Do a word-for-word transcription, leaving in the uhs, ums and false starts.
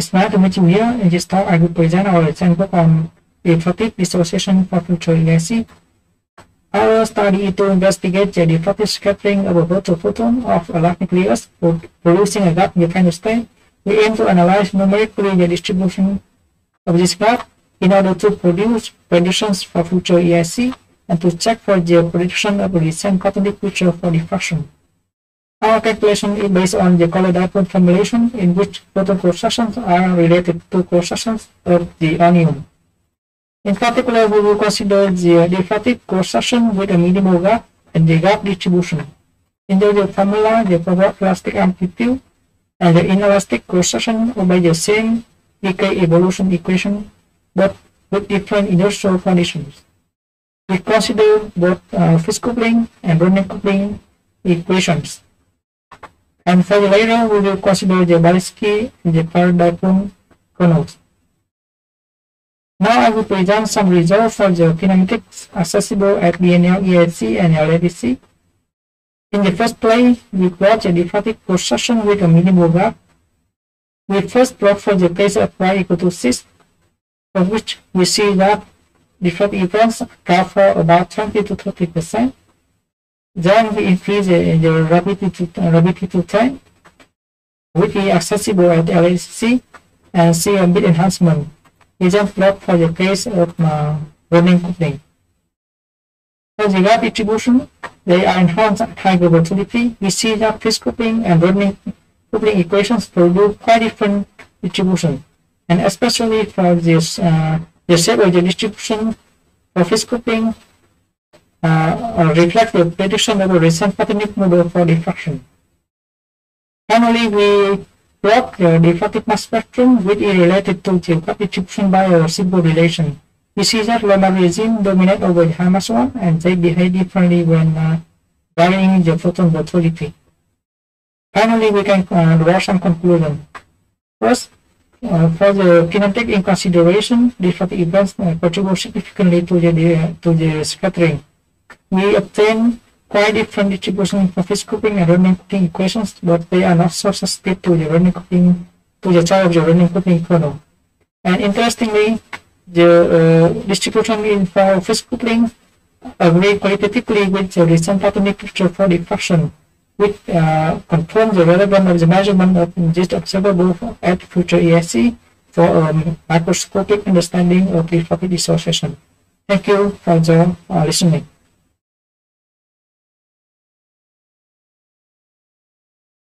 It's nice to meet you here. In this talk, I will present our example on diffractive dissociation for future E I C. Our study is to investigate the diffractive scattering of a virtual photon of a large nucleus producing a gap in the final state. We aim to analyze numerically the distribution of this gap in order to produce predictions for future E I C and to check for the prediction of the recent photonic feature for diffraction. Our calculation is based on the color dipole formulation in which photon cross-sections are related to cross-sections of the onion. In particular, we will consider the diffractive cross-section with a minimal gap and the gap distribution. In the formula, the forward elastic amplitude and the inelastic cross-section obey the same decay evolution equation, but with different inertial conditions. We consider both uh, phase coupling and running coupling equations. And for the later, we will consider the Balinsky and the color dipole kernels. Now I will present some results for the kinematics accessible at B N L, E I C, and L A D C. In the first place, we plot the diffractive cross-section with a minimal gap. We first plot for the case of y equal to six, for which we see that diffractive events account for about twenty to thirty percent. Then we increase the, the rapidity to, rapidity to ten, which is accessible at L A D C, and see a bit enhancement. We then plot for the case of uh, running coupling. For the gap distribution, they are enhanced at high volatility. We see that phase coupling and running coupling equations produce quite different distribution, and especially for this, uh, the shape of the distribution for phase coupling uh, reflects the prediction of a recent photonic model for diffraction. Finally, we plot the diffractive mass spectrum, which is related to the gap distribution by a simple relation. We see that low mass regime dominate over the high mass one, and they behave differently when uh, varying the photon volatility. Finally, we can uh, draw some conclusion. First, uh, for the kinetic in consideration, diffractive events uh, contribute significantly to the uh, to the scattering. We obtain quite different distribution for phase coupling and running coupling equations, but they are not so sensitive to the running coupling, to the choice of the running coupling kernel. And interestingly, the uh, distribution in for phase coupling agree qualitatively with the recent photonic picture for diffraction, which uh, confirms the relevance of the measurement of this observable at future E I C for a um, microscopic understanding of diffractive dissociation. Thank you for the uh, listening.